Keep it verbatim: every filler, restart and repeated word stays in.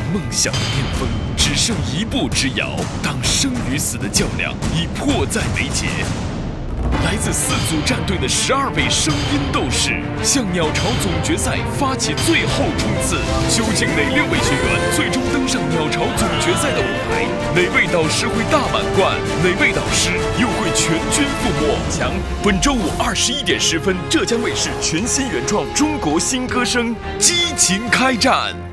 梦想的巅峰只剩一步之遥，当生与死的较量已迫在眉睫。来自四组战队的十二位声音斗士向鸟巢总决赛发起最后冲刺，究竟哪六位学员最终登上鸟巢总决赛的舞台？哪位导师会大满贯？哪位导师又会全军覆没？强！本周五二十一点十分，浙江卫视全新原创《中国新歌声》激情开战。